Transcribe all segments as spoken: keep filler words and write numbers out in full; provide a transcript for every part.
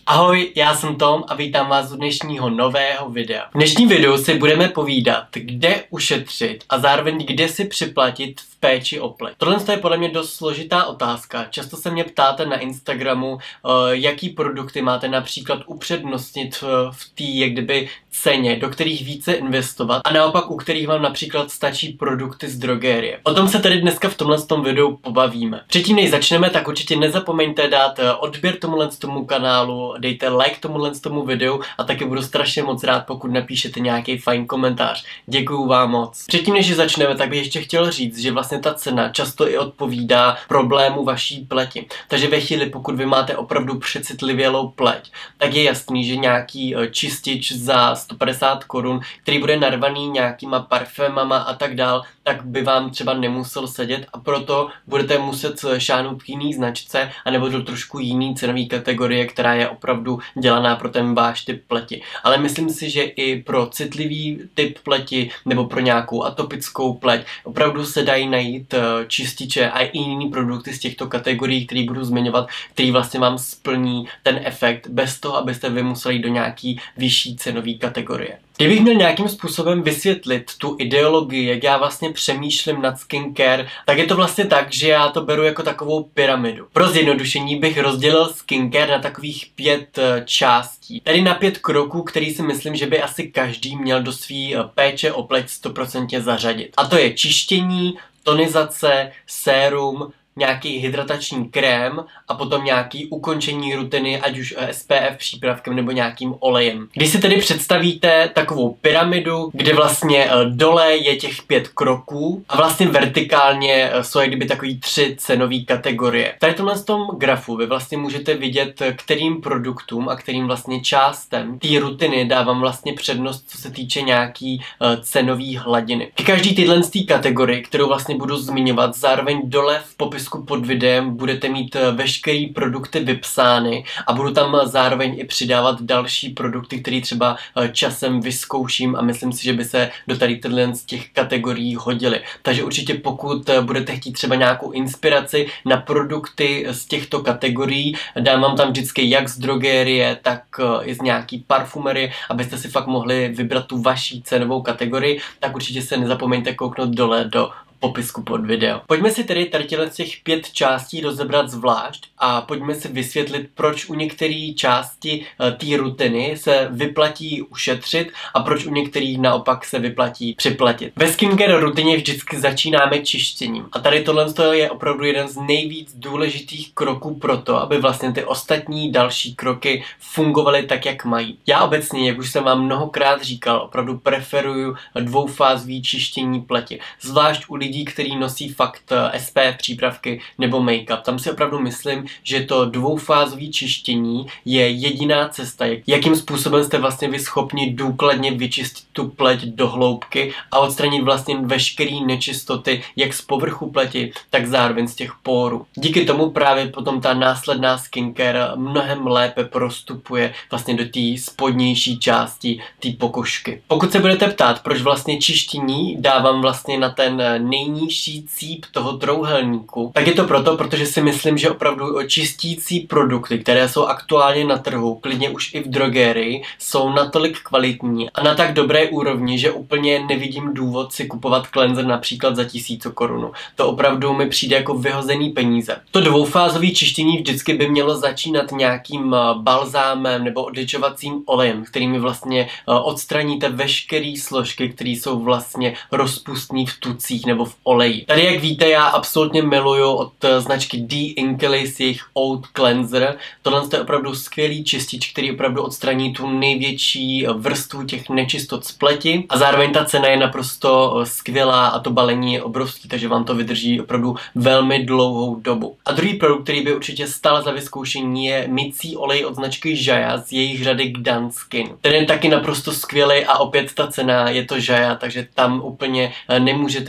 Ahoj, já jsem Tom a vítám vás u dnešního nového videa. V dnešním videu si budeme povídat, kde ušetřit a zároveň kde si připlatit v péči o pleť. Tohle je podle mě dost složitá otázka. Často se mě ptáte na Instagramu, jaký produkty máte například upřednostnit v té jak kdyby ceně, do kterých více investovat a naopak u kterých vám například stačí produkty z drogérie. O tom se tady dneska v tomhle tom videu pobavíme. Předtím než začneme, tak určitě nezapomeňte dát odběr tomuhle tomu kanálu, dejte like tomuhle tomu videu a taky budu strašně moc rád, pokud napíšete nějaký fajn komentář. Děkuju vám moc. Předtím než začneme, tak bych ještě chtěl říct, že vlastně ta cena často i odpovídá problému vaší pleti. Takže ve chvíli, pokud vy máte opravdu přecitlivělou pleť, tak je jasný, že nějaký čistič za sto padesát korun, který bude narvaný nějakýma parfémama a tak dál, tak by vám třeba nemusel sedět a proto budete muset šáhnout k jiný značce anebo do trošku jiný cenový kategorie, která je opravdu dělaná pro ten váš typ pleti. Ale myslím si, že i pro citlivý typ pleti nebo pro nějakou atopickou pleť opravdu se dají najít čističe a i jiný produkty z těchto kategorií, které budu zmiňovat, který vlastně vám splní ten efekt bez toho, abyste vy museli jít do nějaký vyšší cenový kategorie. Kdybych měl nějakým způsobem vysvětlit tu ideologii, jak já vlastně přemýšlím nad skincare, tak je to vlastně tak, že já to beru jako takovou pyramidu. Pro zjednodušení bych rozdělil skincare na takových pět částí. Tedy na pět kroků, který si myslím, že by asi každý měl do svý péče o pleť sto procent zařadit. A to je čištění, tonizace, sérum, nějaký hydratační krém a potom nějaký ukončení rutiny, ať už S P F přípravkem nebo nějakým olejem. Když si tedy představíte takovou pyramidu, kde vlastně dole je těch pět kroků a vlastně vertikálně jsou jak kdyby takový tři cenové kategorie. Tady tomhle z tom grafu vy vlastně můžete vidět, kterým produktům a kterým vlastně částem té rutiny dávám vlastně přednost, co se týče nějaký cenový hladiny. K každý tyhle z té kategorie, kterou vlastně budu zmiňovat, zároveň dole v popisku pod videem budete mít veškeré produkty vypsány a budu tam zároveň i přidávat další produkty, které třeba časem vyzkouším a myslím si, že by se do tady tyhle z těch kategorií hodily. Takže určitě pokud budete chtít třeba nějakou inspiraci na produkty z těchto kategorií, dám vám tam vždycky jak z drogérie, tak i z nějaký parfumery, abyste si fakt mohli vybrat tu vaší cenovou kategorii, tak určitě se nezapomeňte kouknout dole do popisku pod video. Pojďme si tedy tady z těch pět částí rozebrat zvlášť a pojďme si vysvětlit, proč u některé části té rutiny se vyplatí ušetřit a proč u některých naopak se vyplatí připlatit. Ve skincare rutině vždycky začínáme čištěním a tady tohle je opravdu jeden z nejvíc důležitých kroků pro to, aby vlastně ty ostatní další kroky fungovaly tak, jak mají. Já obecně, jak už jsem vám mnohokrát říkal, opravdu preferuju dvoufázový čištění pleti, zvlášť u lidí, kteří nosí fakt S P F přípravky nebo make-up. Tam si opravdu myslím, že to dvoufázové čištění je jediná cesta, jakým způsobem jste vlastně vy schopni důkladně vyčistit tu pleť do hloubky a odstranit vlastně veškerý nečistoty jak z povrchu pleti, tak zároveň z těch pórů. Díky tomu právě potom ta následná skincare mnohem lépe prostupuje vlastně do té spodnější části té pokožky. Pokud se budete ptát, proč vlastně čištění dávám vlastně na ten nej nejnižší cíp toho trouhelníku, tak je to proto, protože si myslím, že opravdu čistící produkty, které jsou aktuálně na trhu, klidně už i v drogérii, jsou natolik kvalitní a na tak dobré úrovni, že úplně nevidím důvod si kupovat cleanser například za tisíc korun. To opravdu mi přijde jako vyhozený peníze. To dvoufázové čištění vždycky by mělo začínat nějakým balzámem nebo odličovacím olejem, kterými vlastně odstraníte veškeré složky, které jsou vlastně rozpustné v tucích nebo v oleji. Tady, jak víte, já absolutně miluju od značky D. Inkleys jejich Oud Cleanser. Tohle je opravdu skvělý čistič, který opravdu odstraní tu největší vrstvu těch nečistot z pleti a zároveň ta cena je naprosto skvělá a to balení je obrovský, takže vám to vydrží opravdu velmi dlouhou dobu. A druhý produkt, který by určitě stál za vyzkoušení, je mycí olej od značky Jaja z jejich řady Gdan Skin. Ten je taky naprosto skvělý a opět ta cena je to Jaja, takže tam úplně nemůžete šlápnout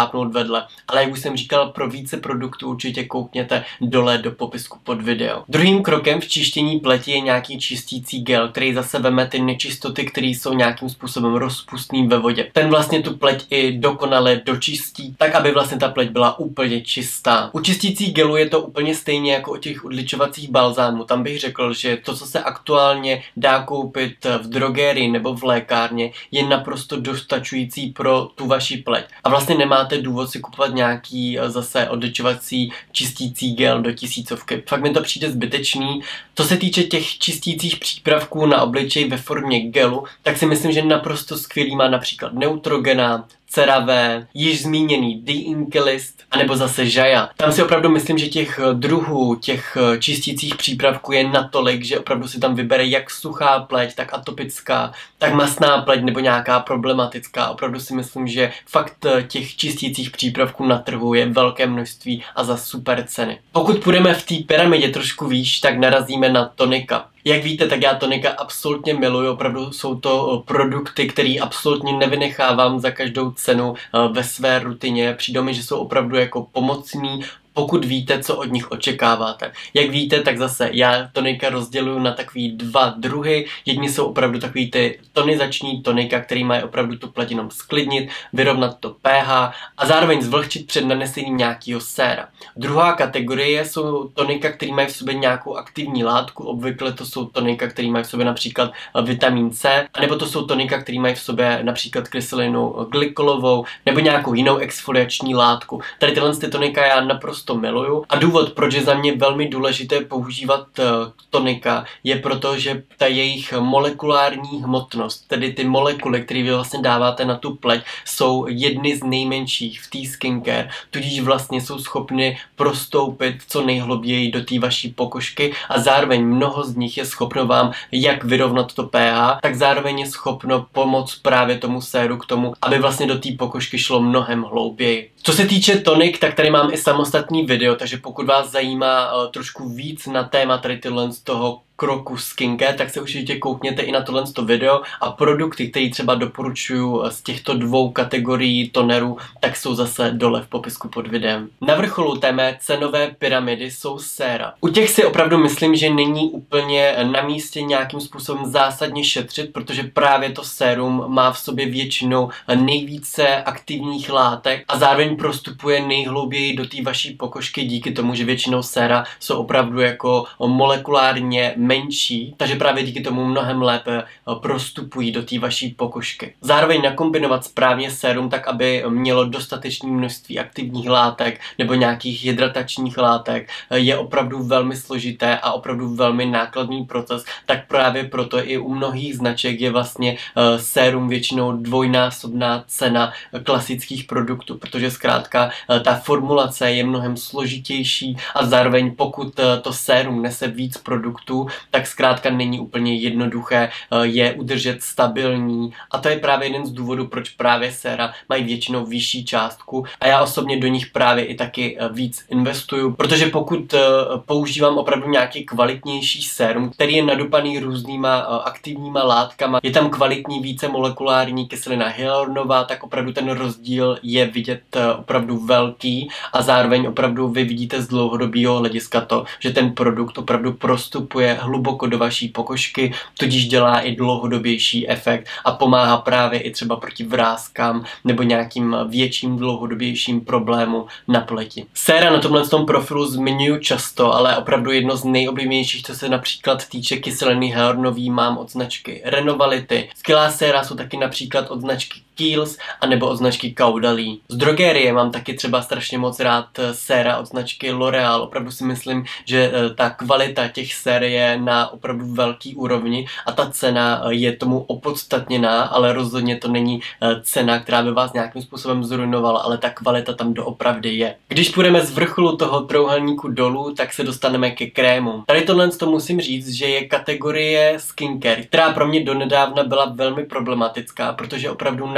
šlápnout vedle. Ale jak už jsem říkal, pro více produktů určitě koukněte dole do popisku pod video. Druhým krokem v čištění pleti je nějaký čistící gel, který zase veme ty nečistoty, které jsou nějakým způsobem rozpustný ve vodě. Ten vlastně tu pleť i dokonale dočistí, tak aby vlastně ta pleť byla úplně čistá. U čistící gelu je to úplně stejně jako u těch odličovacích balzámů. Tam bych řekl, že to, co se aktuálně dá koupit v drogerii nebo v lékárně, je naprosto dostačující pro tu vaši pleť. A vlastně nemáte důvod si kupovat nějaký zase odličovací čistící gel do tisícovky. Fakt mi to přijde zbytečný. Co se týče těch čistících přípravků na obličej ve formě gelu, tak si myslím, že naprosto skvělý má například Neutrogena, CeraVe, již zmíněný Deinkelist, anebo zase Jaja. Tam si opravdu myslím, že těch druhů, těch čistících přípravků je natolik, že opravdu si tam vybere jak suchá pleť, tak atopická, tak masná pleť nebo nějaká problematická. Opravdu si myslím, že fakt těch čistících přípravků na trhu je velké množství a za super ceny. Pokud půjdeme v té pyramidě trošku výš, tak narazíme na tonika. Jak víte, tak já tonika absolutně miluji, opravdu jsou to produkty, které absolutně nevynechávám za každou cenu ve své rutině. Přijde mi, že jsou opravdu jako pomocný, pokud víte, co od nich očekáváte. Jak víte, tak zase já tonika rozděluju na takový dva druhy. Jedni jsou opravdu takový ty tonizační tonika, který mají opravdu tu pleť jenom sklidnit, vyrovnat to pH a zároveň zvlhčit před nanesením nějakého séra. Druhá kategorie jsou tonika, které mají v sobě nějakou aktivní látku, obvykle to jsou tonika, které mají v sobě například vitamin C, anebo to jsou tonika, které mají v sobě například kyselinu glykolovou nebo nějakou jinou exfoliační látku. Tady tyhle ty tonika já naprosto to miluju. A důvod, proč je za mě velmi důležité používat uh, tonika, je proto, že ta jejich molekulární hmotnost, tedy ty molekuly, které vy vlastně dáváte na tu pleť, jsou jedny z nejmenších v té skincare, tudíž vlastně jsou schopny prostoupit co nejhluběji do té vaší pokožky a zároveň mnoho z nich je schopno vám jak vyrovnat to pH, tak zároveň je schopno pomoct právě tomu séru k tomu, aby vlastně do té pokožky šlo mnohem hlouběji. Co se týče tonik, tak tady mám i samostatný video, takže pokud vás zajímá uh, trošku víc na téma tady tyhle z toho kroku skincare, tak se určitě koukněte i na tohle video a produkty, které třeba doporučuju z těchto dvou kategorií tonerů, tak jsou zase dole v popisku pod videem. Na vrcholu té mé cenové pyramidy jsou séra. U těch si opravdu myslím, že není úplně na místě nějakým způsobem zásadně šetřit, protože právě to sérum má v sobě většinou nejvíce aktivních látek a zároveň prostupuje nejhlouběji do té vaší pokožky díky tomu, že většinou séra jsou opravdu jako molekulárně menší, takže právě díky tomu mnohem lépe prostupují do té vaší pokožky. Zároveň nakombinovat správně sérum tak, aby mělo dostatečné množství aktivních látek nebo nějakých hydratačních látek, je opravdu velmi složité a opravdu velmi nákladný proces, tak právě proto i u mnohých značek je vlastně sérum většinou dvojnásobná cena klasických produktů, protože zkrátka ta formulace je mnohem složitější a zároveň pokud to sérum nese víc produktů, tak zkrátka není úplně jednoduché je udržet stabilní a to je právě jeden z důvodů, proč právě séra mají většinou vyšší částku a já osobně do nich právě i taky víc investuju, protože pokud používám opravdu nějaký kvalitnější sérum, který je nadupaný různýma aktivníma látkama, je tam kvalitní více molekulární kyselina hyaluronová, tak opravdu ten rozdíl je vidět opravdu velký a zároveň opravdu vy vidíte z dlouhodobého hlediska to, že ten produkt opravdu prostupuje hluboko do vaší pokožky, tudíž dělá i dlouhodobější efekt a pomáhá právě i třeba proti vráskám nebo nějakým větším dlouhodobějším problémům na pleti. Séra na tomhle tom profilu zmiňuji často, ale opravdu jedno z nejoblíbenějších, co se například týče kyseliny hyaluronový, mám od značky Renovality. Skvělá séra jsou taky například od značky Kiehl's a nebo od značky Caudalie. Z drogerie mám taky třeba strašně moc rád séra od značky L'Oreal. Opravdu si myslím, že ta kvalita těch sér je na opravdu velký úrovni a ta cena je tomu opodstatněná, ale rozhodně to není cena, která by vás nějakým způsobem zruinovala, ale ta kvalita tam doopravdy je. Když půjdeme z vrcholu toho trouhelníku dolů, tak se dostaneme ke krémům. Tady tohle to musím říct, že je kategorie skincare, která pro mě donedávna byla velmi problematická, protože opravdu na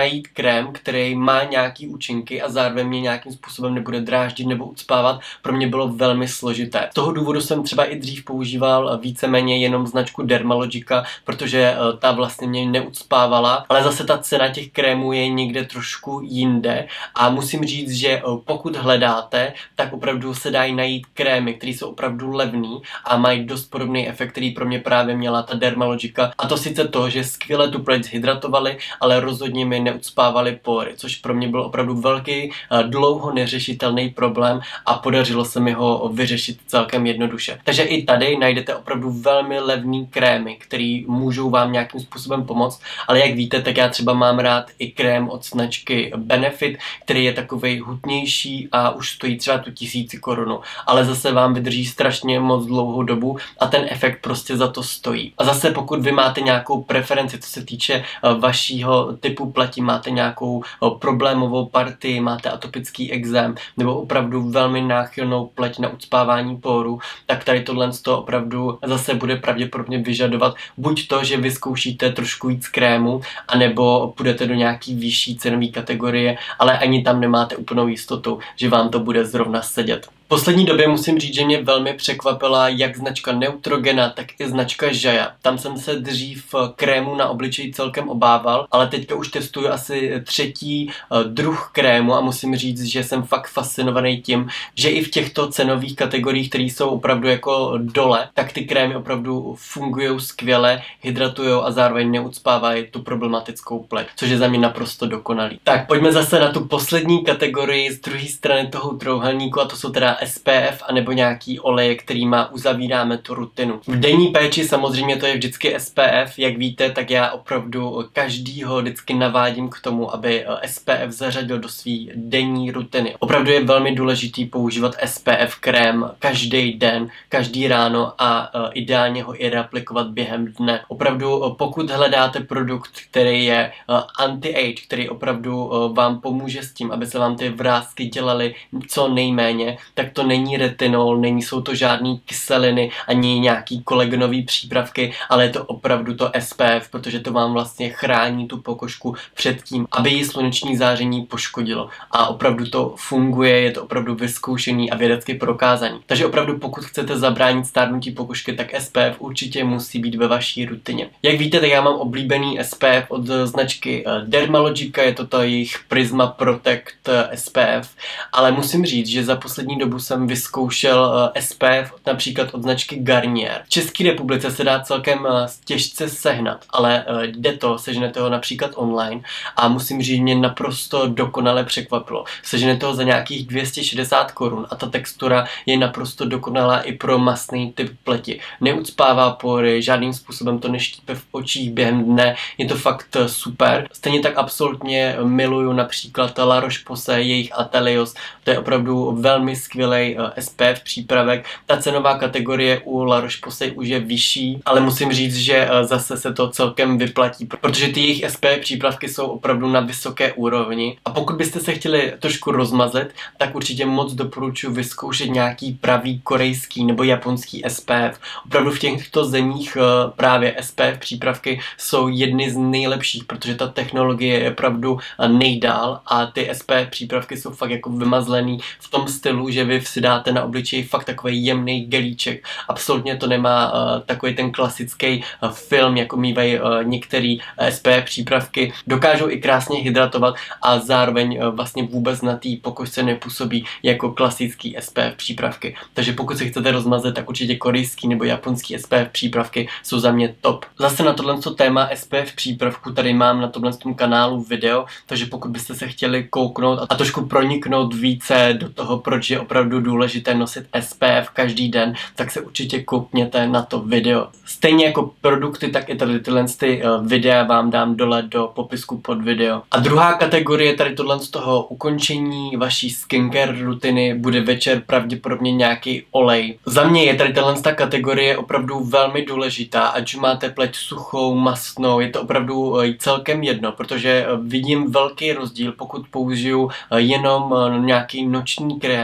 najít krém, který má nějaký účinky a zároveň mě nějakým způsobem nebude dráždit nebo ucpávat, pro mě bylo velmi složité. Z toho důvodu jsem třeba i dřív používal víceméně jenom značku Dermalogica, protože ta vlastně mě neucpávala, ale zase ta cena těch krémů je někde trošku jinde a musím říct, že pokud hledáte, tak opravdu se dají najít krémy, které jsou opravdu levný a mají dost podobný efekt, který pro mě právě měla ta Dermalogica, a to sice to, že skvěle tu pleť zhydratovali, ale rozhodně mi neucpávali pory, což pro mě byl opravdu velký, dlouho neřešitelný problém a podařilo se mi ho vyřešit celkem jednoduše. Takže i tady najdete opravdu velmi levný krémy, který můžou vám nějakým způsobem pomoct, ale jak víte, tak já třeba mám rád i krém od značky Benefit, který je takovej hutnější a už stojí třeba tu tisíci korunu, ale zase vám vydrží strašně moc dlouhou dobu a ten efekt prostě za to stojí. A zase pokud vy máte nějakou preferenci, co se týče vašího typu pleti, máte nějakou problémovou partii, máte atopický exém nebo opravdu velmi náchylnou pleť na ucpávání porů, tak tady tohle z toho opravdu zase bude pravděpodobně vyžadovat buď to, že vyzkoušíte trošku víc krému, anebo půjdete do nějaký vyšší cenové kategorie, ale ani tam nemáte úplnou jistotu, že vám to bude zrovna sedět. V poslední době musím říct, že mě velmi překvapila jak značka Neutrogena, tak i značka Jaja. Tam jsem se dřív krému na obličej celkem obával, ale teďka už testuju asi třetí druh krému a musím říct, že jsem fakt fascinovaný tím, že i v těchto cenových kategoriích, které jsou opravdu jako dole, tak ty krémy opravdu fungují skvěle, hydratují a zároveň neucpávají tu problematickou pleť, což je za mě naprosto dokonalý. Tak pojďme zase na tu poslední kategorii z druhé strany toho trojúhelníku, a to jsou teda S P F anebo nějaký olej, kterýma uzavíráme tu rutinu. V denní péči samozřejmě to je vždycky S P F, jak víte, tak já opravdu každýho vždycky navádím k tomu, aby S P F zařadil do své denní rutiny. Opravdu je velmi důležitý používat S P F krém každý den, každý ráno a ideálně ho i reaplikovat během dne. Opravdu pokud hledáte produkt, který je anti-age, který opravdu vám pomůže s tím, aby se vám ty vrásky dělaly co nejméně, tak to není retinol, není jsou to žádný kyseliny, ani nějaký kolegenový přípravky, ale je to opravdu to S P F, protože to vám vlastně chrání tu pokožku před tím, aby ji sluneční záření poškodilo. A opravdu to funguje, je to opravdu vyzkoušený a vědecky prokázaný. Takže opravdu pokud chcete zabránit stárnutí pokožky, tak S P F určitě musí být ve vaší rutině. Jak víte, tak já mám oblíbený S P F od značky Dermalogica, je to ta jejich Prisma Protect S P F, ale musím říct, že za poslední dobu jsem vyzkoušel S P F například od značky Garnier. V České republice se dá celkem těžce sehnat, ale jde to, seženete ho například online a musím říct, mě naprosto dokonale překvapilo. Seženete ho za nějakých dvě stě šedesát korun a ta textura je naprosto dokonalá i pro masný typ pleti. Neucpává pory, žádným způsobem to neštípe v očích během dne, je to fakt super. Stejně tak absolutně miluju například La Roche-Posay, jejich Atelios, to je opravdu velmi skvělý S P F přípravek. Ta cenová kategorie u La Roche-Posay už je vyšší, ale musím říct, že zase se to celkem vyplatí, protože ty jejich S P F přípravky jsou opravdu na vysoké úrovni. A pokud byste se chtěli trošku rozmazet, tak určitě moc doporučuji vyzkoušet nějaký pravý korejský nebo japonský S P F. Opravdu v těchto zemích právě S P F přípravky jsou jedny z nejlepších, protože ta technologie je opravdu nejdál a ty S P F přípravky jsou fakt jako vymazlený v tom stylu, že vy si dáte na obličej fakt takový jemný gelíček. Absolutně to nemá uh, takový ten klasický uh, film, jako mývají uh, některý S P F přípravky. Dokážou i krásně hydratovat a zároveň uh, vlastně vůbec na té pokožce nepůsobí jako klasický S P F přípravky. Takže pokud se chcete rozmazat, tak určitě korejský nebo japonský S P F přípravky jsou za mě top. Zase na tohle téma S P F přípravku tady mám na tomhle kanálu video, takže pokud byste se chtěli kouknout a trošku proniknout více do toho, proč je opravdu důležité nosit S P F každý den, tak se určitě koukněte na to video. Stejně jako produkty, tak i tady tyhle ty videa vám dám dole do popisku pod video. A druhá kategorie tady tohle z toho ukončení vaší skincare rutiny bude večer pravděpodobně nějaký olej. Za mě je tady tahle kategorie opravdu velmi důležitá, ať máte pleť suchou, mastnou, je to opravdu celkem jedno, protože vidím velký rozdíl, pokud použiju jenom nějaký noční krém a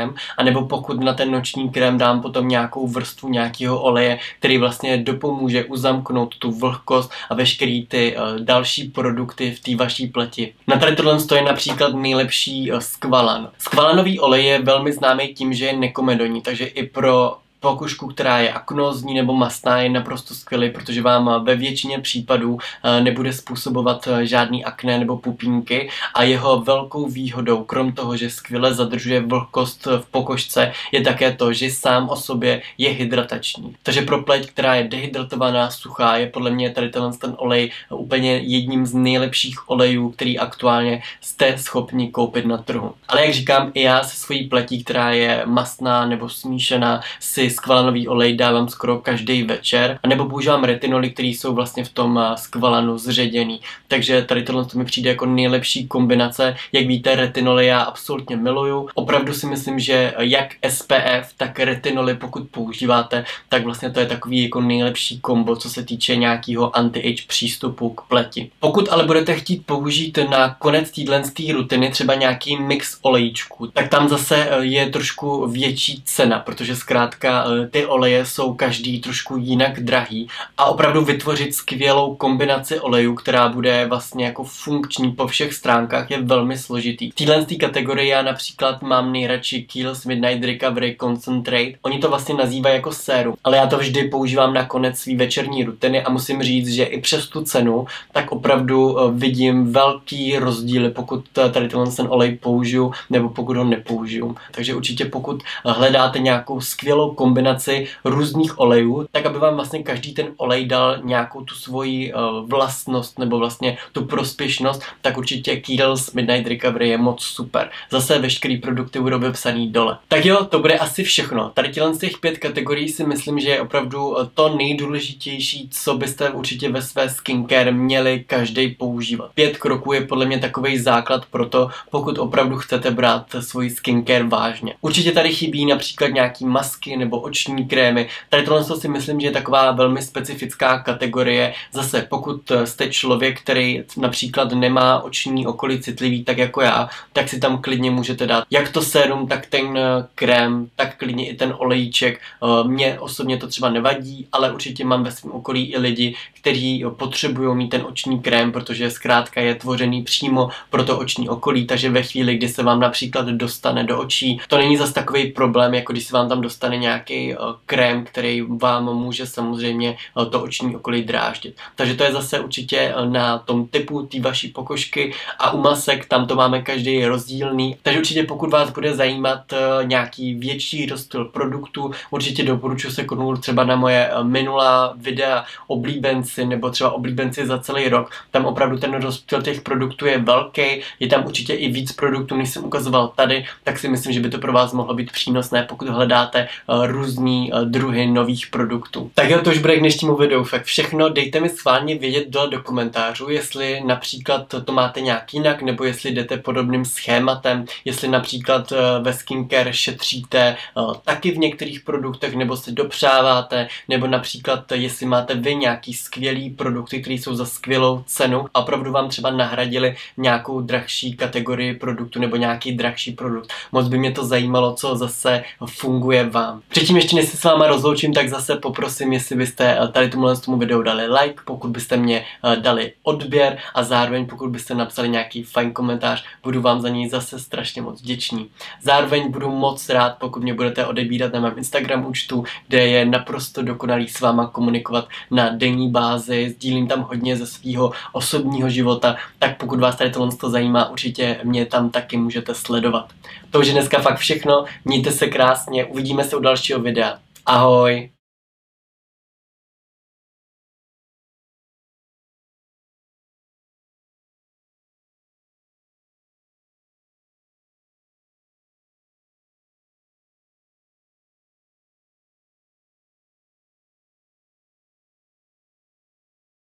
anebo pokud na ten noční krém dám potom nějakou vrstvu nějakého oleje, který vlastně dopomůže uzamknout tu vlhkost a veškerý ty uh, další produkty v té vaší pleti. Na tady tohle je například nejlepší uh, skvalan. Skvalanový olej je velmi známý tím, že je nekomedonní, takže i pro pokožku, která je aknózní nebo mastná, je naprosto skvělý, protože vám ve většině případů nebude způsobovat žádný akné nebo pupínky a jeho velkou výhodou, krom toho, že skvěle zadržuje vlhkost v pokožce, je také to, že sám o sobě je hydratační. Takže pro pleť, která je dehydratovaná, suchá, je podle mě tady ten olej úplně jedním z nejlepších olejů, který aktuálně jste schopni koupit na trhu. Ale jak říkám, i já se svojí pletí, která je mastná nebo smíšená, si skvalanový olej dávám skoro každý večer, anebo používám retinoly, které jsou vlastně v tom skvalanu zředěný. Takže tady tohle mi přijde jako nejlepší kombinace. Jak víte, retinoly já absolutně miluju. Opravdu si myslím, že jak S P F, tak retinoly, pokud používáte, tak vlastně to je takový jako nejlepší kombo, co se týče nějakého anti-age přístupu k pleti. Pokud ale budete chtít použít na konec téhle rutiny třeba nějaký mix olejčků, tak tam zase je trošku větší cena, protože zkrátka ty oleje jsou každý trošku jinak drahý a opravdu vytvořit skvělou kombinaci olejů, která bude vlastně jako funkční po všech stránkách, je velmi složitý. V téhle kategorii já například mám nejradši Kiehl's Midnight Recovery Concentrate. Oni to vlastně nazývají jako sérum, ale já to vždy používám na konec své večerní rutiny a musím říct, že i přes tu cenu tak opravdu vidím velký rozdíly, pokud tady ten olej použiju nebo pokud ho nepoužiju. Takže určitě pokud hledáte nějakou skvělou kombinaci kombinaci různých olejů, tak aby vám vlastně každý ten olej dal nějakou tu svoji uh, vlastnost nebo vlastně tu prospěšnost, tak určitě Kiehl's Midnight Recovery je moc super. Zase veškerý produkty budou vypsaný dole. Tak jo, to bude asi všechno. Tady tělen z těch pět kategorií si myslím, že je opravdu to nejdůležitější, co byste určitě ve své skincare měli každý používat. Pět kroků je podle mě takový základ pro to, pokud opravdu chcete brát svoji skincare vážně. Určitě tady chybí například nějaký masky nebo oční krémy. Tady tohle si myslím, že je taková velmi specifická kategorie. Zase pokud jste člověk, který například nemá oční okolí citlivý tak jako já, tak si tam klidně můžete dát jak to sérum, tak ten krém, tak klidně i ten olejček. Mně osobně to třeba nevadí, ale určitě mám ve svém okolí i lidi, kteří potřebují mít ten oční krém, protože zkrátka je tvořený přímo pro to oční okolí, takže ve chvíli, kdy se vám například dostane do očí, to není zas takový problém, jako když se vám tam dostane nějaký krém, který vám může samozřejmě to oční okolí dráždit. Takže to je zase určitě na tom typu té vaší pokožky a u masek tam to máme každý rozdílný. Takže určitě pokud vás bude zajímat nějaký větší rozptyl produktů, určitě doporučuji se kouknout třeba na moje minulá videa oblíbenci nebo třeba oblíbenci za celý rok. Tam opravdu ten rozptyl těch produktů je velký, je tam určitě i víc produktů, než jsem ukazoval tady, tak si myslím, že by to pro vás mohlo být přínosné, pokud hledáte různý druhy nových produktů. Tak jo, to už bude k dnešnímu videu. Fakt všechno, dejte mi schválně vědět dole do komentářů, jestli například to máte nějak jinak, nebo jestli jdete podobným schématem, jestli například ve skincare šetříte taky v některých produktech, nebo se dopřáváte, nebo například jestli máte vy nějaký skvělý produkty, které jsou za skvělou cenu a opravdu vám třeba nahradili nějakou drahší kategorii produktu nebo nějaký drahší produkt. Moc by mě to zajímalo, co zase funguje vám. Předtím ještě než se s váma rozloučím, tak zase poprosím, jestli byste tady tomuhle tomu videu dali like, pokud byste mě dali odběr a zároveň pokud byste napsali nějaký fajn komentář, budu vám za něj zase strašně moc vděčný. Zároveň budu moc rád, pokud mě budete odebírat na mém Instagram účtu, kde je naprosto dokonalý s váma komunikovat na denní bázi, sdílím tam hodně ze svého osobního života, tak pokud vás tady tohle zajímá, určitě mě tam taky můžete sledovat. To už je dneska fakt všechno, mějte se krásně, uvidíme se u dalšího videa. Ahoj!